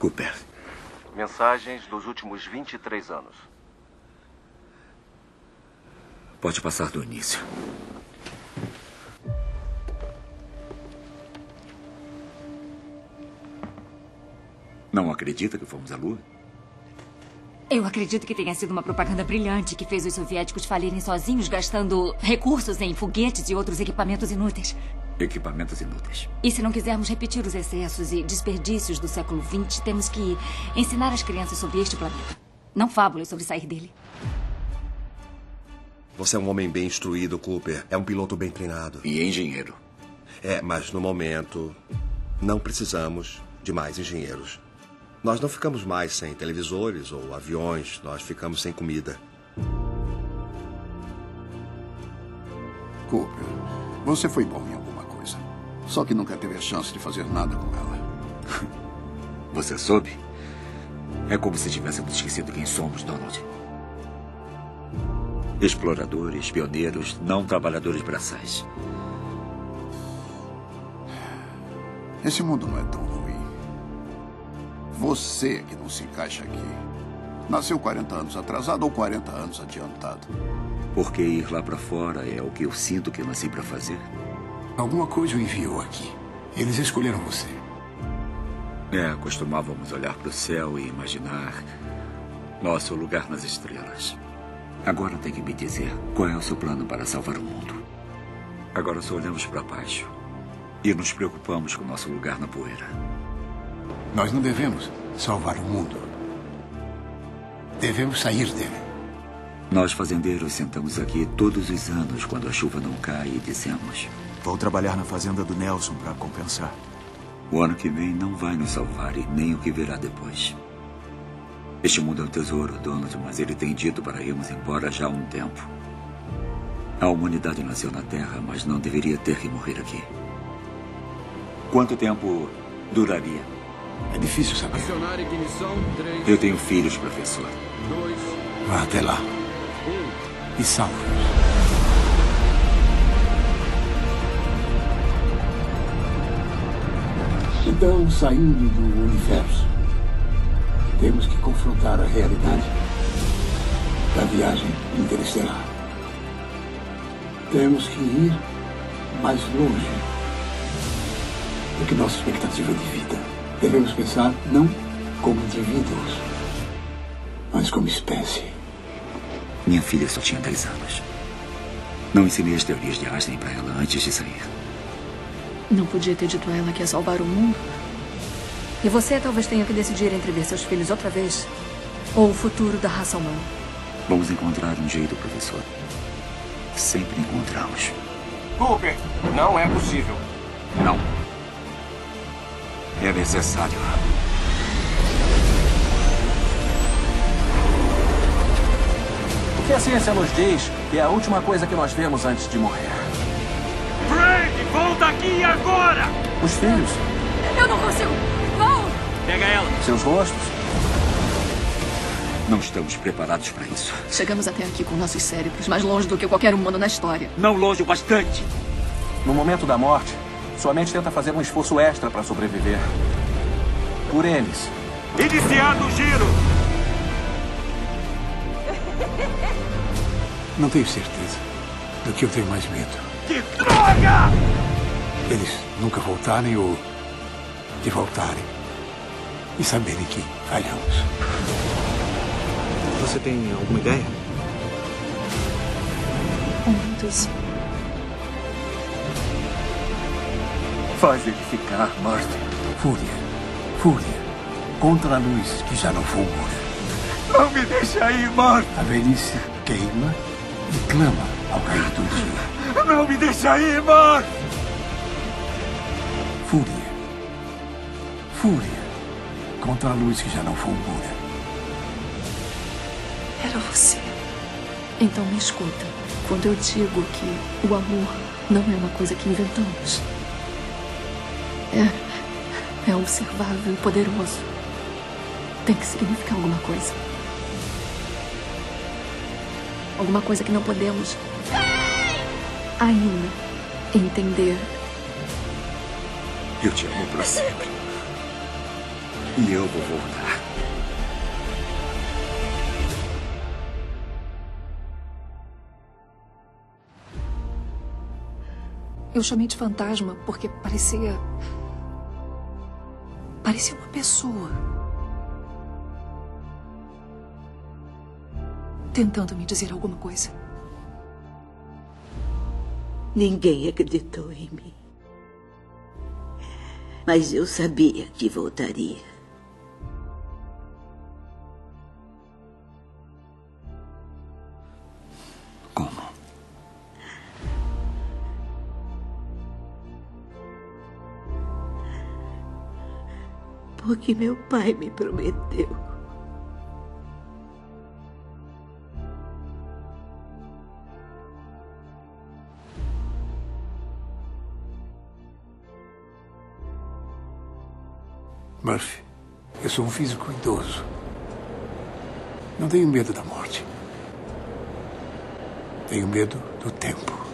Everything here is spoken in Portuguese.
Cooper. Mensagens dos últimos 23 anos. Pode passar do início. Não acredita que fomos à Lua? Eu acredito que tenha sido uma propaganda brilhante que fez os soviéticos falirem sozinhos, gastando recursos em foguetes e outros equipamentos inúteis. Equipamentos inúteis. E se não quisermos repetir os excessos e desperdícios do século XX, temos que ensinar as crianças sobre este planeta. Não fábulas sobre sair dele. Você é um homem bem instruído, Cooper. É um piloto bem treinado. E engenheiro. Mas no momento, não precisamos de mais engenheiros. Nós não ficamos mais sem televisores ou aviões. Nós ficamos sem comida. Cooper, você foi bom em alguma coisa. Só que nunca teve a chance de fazer nada com ela. Você soube? É como se tivéssemos esquecido quem somos, Donald. Exploradores, pioneiros, não trabalhadores braçais. Esse mundo não é tão ruim. Você é que não se encaixa aqui. Nasceu 40 anos atrasado ou 40 anos adiantado? Porque ir lá pra fora é o que eu sinto que eu nasci pra fazer? Alguma coisa o enviou aqui. Eles escolheram você. Costumávamos olhar pro céu e imaginar nosso lugar nas estrelas. Agora tem que me dizer qual é o seu plano para salvar o mundo. Agora só olhamos para baixo e nos preocupamos com nosso lugar na poeira. Nós não devemos salvar o mundo. Devemos sair dele. Nós, fazendeiros, sentamos aqui todos os anos quando a chuva não cai e dizemos: vou trabalhar na fazenda do Nelson para compensar. O ano que vem não vai nos salvar e nem o que virá depois. Este mundo é um tesouro, Donald, mas ele tem dito para irmos embora já há um tempo. A humanidade nasceu na Terra, mas não deveria ter que morrer aqui. Quanto tempo duraria? É difícil saber. Acionar ignição, 3. Eu tenho filhos, professor. 2. Vá até lá. 1. E salve. Então, saindo do universo, temos que confrontar a realidade da viagem interestelar. Temos que ir mais longe do que nossa expectativa de vida. Devemos pensar não como indivíduos, mas como espécie. Minha filha só tinha 10 anos. Não ensinei as teorias de Einstein para ela antes de sair. Não podia ter dito a ela que ia salvar o mundo? E você talvez tenha que decidir entre ver seus filhos outra vez ou o futuro da raça humana. Vamos encontrar um jeito, professor. Sempre encontramos. Cooper, não é possível. Não. É necessário. O que a ciência nos diz que é a última coisa que nós vemos antes de morrer. Frank, volta aqui agora! Os filhos. Eu não consigo! Vão! Pega ela. Seus rostos. Não estamos preparados para isso. Chegamos até aqui com nossos cérebros mais longe do que qualquer humano na história. Não longe o bastante. No momento da morte, sua mente tenta fazer um esforço extra para sobreviver. Por eles. Iniciado o giro! Não tenho certeza do que eu tenho mais medo. Que droga! Eles nunca voltarem ou de voltarem e saberem que falhamos. Você tem alguma ideia? Muitos. Faz ele ficar, Martin. Fúria. Fúria. Contra a luz que já não fulgura. Não me deixa aí, Martin. A velhice queima e clama ao cair do dia. Não me deixa aí, Martin. Fúria. Fúria. Contra a luz que já não fulgura. Era você. Então me escuta. Quando eu digo que o amor não é uma coisa que inventamos. É observável e poderoso. Tem que significar alguma coisa. Alguma coisa que não podemos ainda entender. Eu te amo para sempre. E eu vou voltar. Eu chamei de fantasma porque parecia uma pessoa. Tentando me dizer alguma coisa. Ninguém acreditou em mim. Mas eu sabia que voltaria. Como? Porque meu pai me prometeu. Murphy, eu sou um físico idoso. Não tenho medo da morte. Tenho medo do tempo.